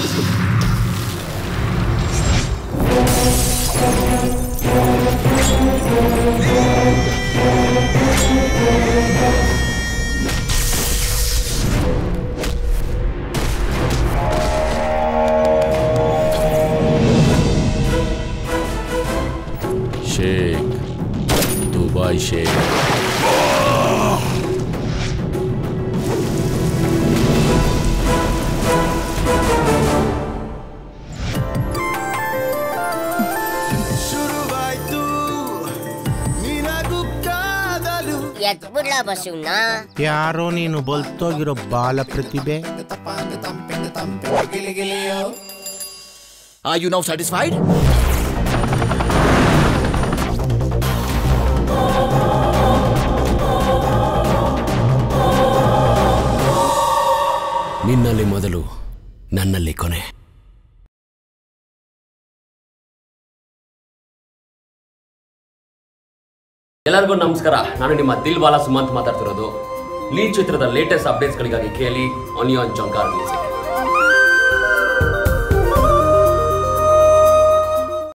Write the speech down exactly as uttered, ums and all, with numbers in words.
Sheikh Dubai Sheikh ಯಾರೋ ನೀನು ಬಲ್ತೋಗಿರೋ ಬಾಲ ಪ್ರತಿಭೆ. Are you now satisfied? ನಿನ್ನಲ್ಲಿ ಮೊದಲು ನನ್ನಲ್ಲಿ ಕೊನೆ. ಎಲ್ಲರಿಗೂ ನಮಸ್ಕಾರ. ನಾನು ನಿಮ್ಮ ದಿಲ್ ವಾಲಾ ಸುಮಂತ್ ಮಾತಾಡ್ತಿರೋದು. ಲೀಡ್ ಚಿತ್ರದ ಲೇಟೆಸ್ಟ್ ಅಪ್ಡೇಟ್ಸ್ಗಳಿಗಾಗಿ ಕೇಳಿ ಆನ್ ಝಂಕಾರ್ ಮ್ಯೂಸಿಕ್.